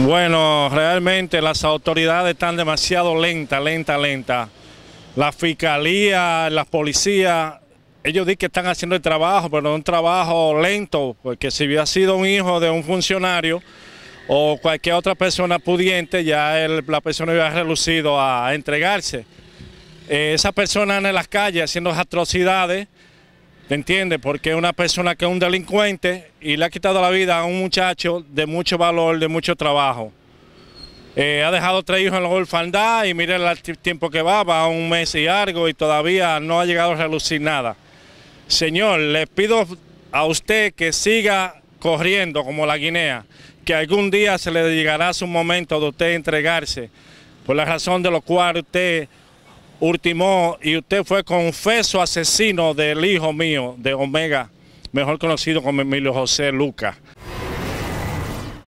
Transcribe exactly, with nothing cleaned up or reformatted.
Bueno, realmente las autoridades están demasiado lentas, lentas, lentas. La fiscalía, la policía, ellos dicen que están haciendo el trabajo, pero es un trabajo lento, porque si hubiera sido un hijo de un funcionario o cualquier otra persona pudiente, ya el, la persona hubiera relucido a entregarse. Eh, esa persona anda en las calles haciendo atrocidades, ¿te entiendes? Porque es una persona que es un delincuente y le ha quitado la vida a un muchacho de mucho valor, de mucho trabajo. Eh, ha dejado tres hijos en la orfandad y mire el tiempo que va, va a un mes y algo y todavía no ha llegado a relucir nada. Señor, le pido a usted que siga corriendo como la guinea, que algún día se le llegará su momento de usted entregarse, por la razón de lo cual usted ultimó y usted fue confeso asesino del hijo mío, de Omega, mejor conocido como Emilio José Lucas.